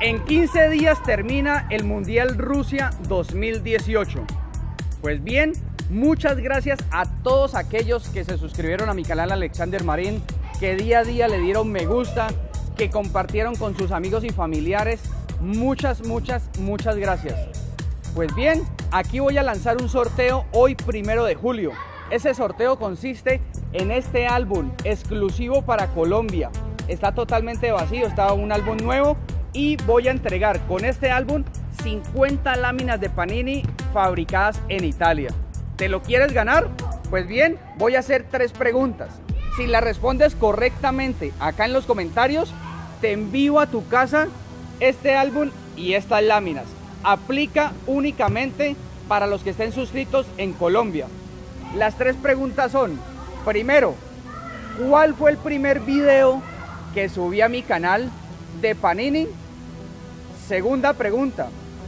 En 15 días termina el Mundial Rusia 2018. Pues bien, muchas gracias a todos aquellos que se suscribieron a mi canal Alexander Marín, que día a día le dieron me gusta, que compartieron con sus amigos y familiares. Muchas gracias. Pues bien, aquí voy a lanzar un sorteo hoy 1 de julio. Ese sorteo consiste en este álbum exclusivo para Colombia. Está totalmente vacío, está un álbum nuevo y voy a entregar con este álbum 50 láminas de Panini fabricadas en Italia. ¿Te lo quieres ganar? Pues bien, voy a hacer 3 preguntas. Si la respondes correctamente acá en los comentarios, te envío a tu casa este álbum y estas láminas. Aplica únicamente para los que estén suscritos en Colombia. Las 3 preguntas son: primero, ¿cuál fue el primer video que subí a mi canal de Panini? Segunda pregunta,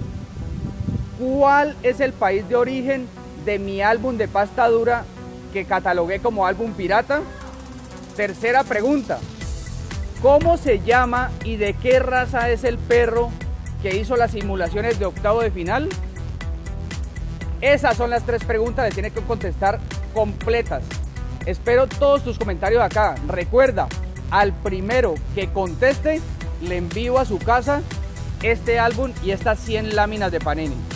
¿cuál es el país de origen de mi álbum de pasta dura que catalogué como álbum pirata? Tercera pregunta, ¿cómo se llama y de qué raza es el perro que hizo las simulaciones de octavo de final? Esas son las 3 preguntas, les tienes que contestar completas. Espero todos tus comentarios acá. Recuerda, al primero que conteste, le envío a su casa este álbum y estas 100 láminas de Panini.